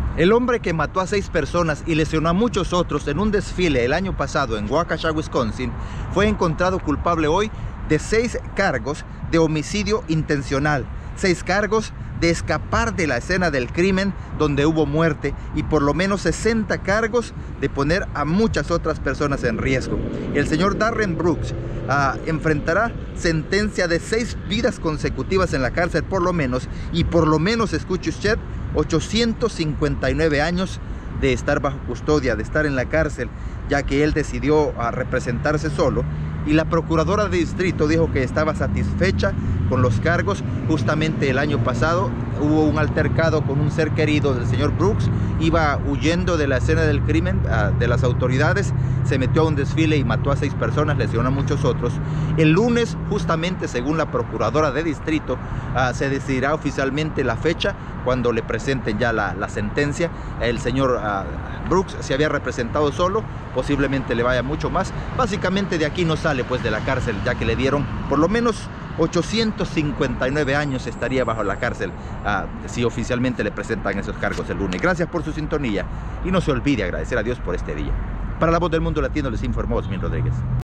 El hombre que mató a 6 personas y lesionó a muchos otros en un desfile el año pasado en Waukesha, Wisconsin, fue encontrado culpable hoy de 6 cargos de homicidio intencional, 6 cargos de escapar de la escena del crimen donde hubo muerte y por lo menos 60 cargos de poner a muchas otras personas en riesgo. El señor Darren Brooks enfrentará sentencia de 6 vidas consecutivas en la cárcel por lo menos, y por lo menos, escuche usted, 859 años de estar bajo custodia, de estar en la cárcel, ya que él decidió representarse solo, y la procuradora de distrito dijo que estaba satisfecha con los cargos. Justamente el año pasado hubo un altercado con un ser querido del señor Brooks, iba huyendo de la escena del crimen de las autoridades, se metió a un desfile y mató a 6 personas, lesionó a muchos otros. El lunes, justamente según la procuradora de distrito, se decidirá oficialmente la fecha cuando le presenten ya la sentencia. El señor Brooks se había representado solo, posiblemente le vaya mucho más. Básicamente de aquí no sale pues de la cárcel, ya que le dieron por lo menos 859 años, estaría bajo la cárcel si oficialmente le presentan esos cargos el lunes. Gracias por su sintonía y no se olvide agradecer a Dios por este día. Para La Voz del Mundo Latino les informó Osmin Rodríguez.